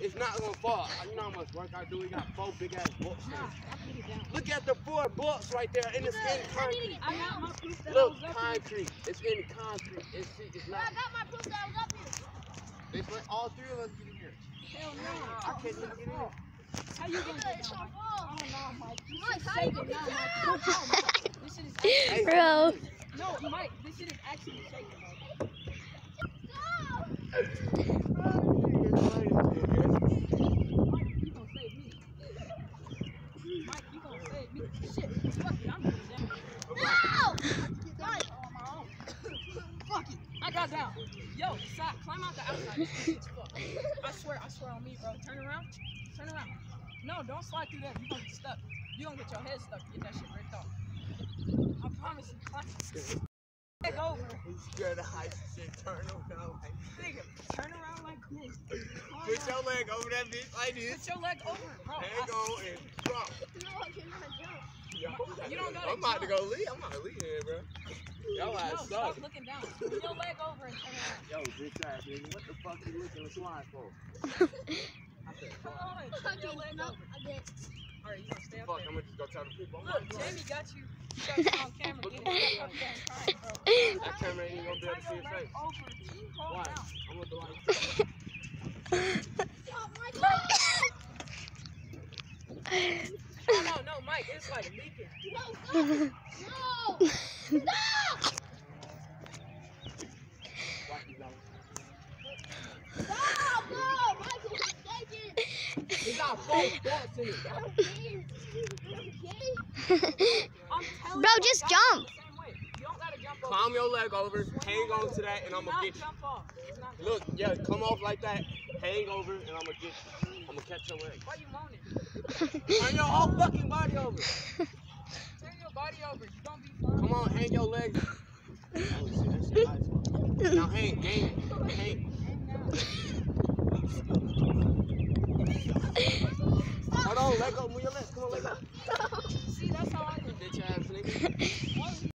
it's not gonna fall. You know how much work I do? We got 4 big ass books. Look at the 4 books right there, and it's in concrete. I got my proof that Look, I was up concrete. It's in concrete. It's not. I got my proof that I was up here. It's let all 3 of us get in here. Hell no. I can't even get in here. How you gonna get It's down? our fault. Oh no, Mike. Mike, how you gonna get down? This shit is actually, Bro. no, Mike. This shit is actually shaking, Mike. Mike, you gonna save me. Mike, you gonna save me. Shit, fuck it. I'm going down. No! Mike, on my own. Fuck it. I got down. Yo, stop. Climb out the outside. This shit's fucked. I swear on me, bro. Turn around. Turn around. No, don't slide through there. You're gonna get stuck. You're gonna get your head stuck. Get that shit ripped off. I promise you. Climb. Leg over. He's scared of heights and shit. Turn around like Nigga, turn around like cool. put your leg over that bitch like this. Put your leg over it, bro. Hang on and drop. No, I cannot jump. Yo, You don't gotta I'm about to jump. go leave. I'm about to leave here, bro. Y'all No, ass stop suck. looking down. Put your leg over and turn around. Yo, bitch ass nigga, what the fuck you looking to slide for? I said, Come fuck. on, turn your leg No, over. I get Alright, you gonna stay up Fuck, there. I'm gonna just go tell the people. I'm Look, not Jamie got you. You got you on camera. Get it up there and try it, bro. That camera ain't even gonna be able to see Turn his your leg face. over. Hold Why? down. I'm gonna do like stop my Oh, no, Mike, it's like leaking. No, stop! No! Stop! Stop! No! Michael, he's taking it. He got 4 thoughts in it. I don't care. Okay? I'm telling Bro, you, just I got jump. you the same way. You don't gotta jump over. Climb your leg over, hang on to that, and I'm gonna Not get you. jump off. It's not Look, yeah, come off like that, hang over, and I'm gonna get you. I'm gonna catch your leg. Why you moaning? Turn your whole fucking body over. Turn your body over. You don't be fine. Come on, hang your legs. Oh, shit, that shit high as fuck. Now hang, hang. Hold on, let go, move your legs. Come on, let go. See, that's how I do. Bitch ass nigga.